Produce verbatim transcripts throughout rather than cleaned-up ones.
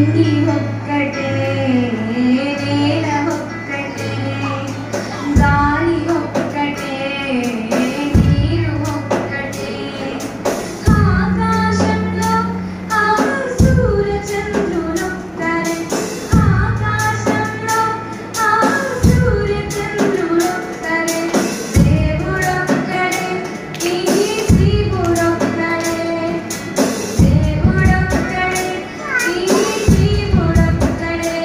నింగి ఒక్కటే నేల ఒక్కటే గాలి ఒక్కటే నీరు ఒక్కటే ఆకాశంలో ఆ సూర్య చంద్రులొక్కరే ఆకాశంలో ఆ సూర్య చంద్రులొక్కరే దేవుడొక్కడే ఈ జీవుడొక్కడే దేవుడొక్కడే ఈ జీవుడొక్కడే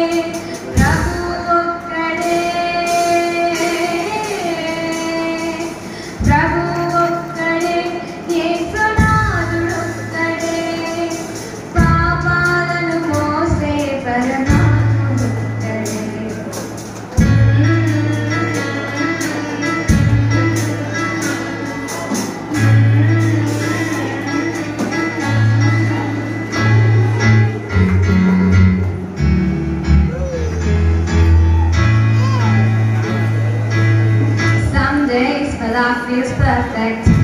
ప్రభువు ఒక్కడే ప్రభువు ఒక్కడే యేసునాథుడొక్కడే పాపాలను మోసే పరమాత్ముడొక్కడే Some days my life feels perfect.